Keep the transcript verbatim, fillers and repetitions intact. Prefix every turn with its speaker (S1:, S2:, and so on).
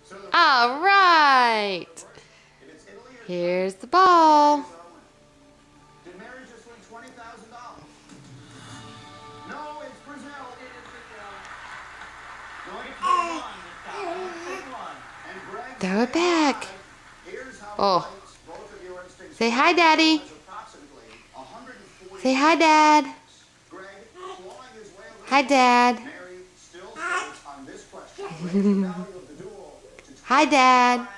S1: All right. Here's the ball.
S2: Did Mary just win twenty thousand dollars? No, it's Brazil. It is Brazil. Going for one this time. And Greg,
S1: Throw it back.
S2: here's how
S1: Oh.
S2: both of your instincts
S1: Say hi, Daddy.
S2: approximately one hundred forty.
S1: Say hi, Dad.
S2: Greg clawing his way over
S1: Hi, Dad.
S2: Mary still stands on this question. Raise the value of the duel to
S1: Hi, Dad.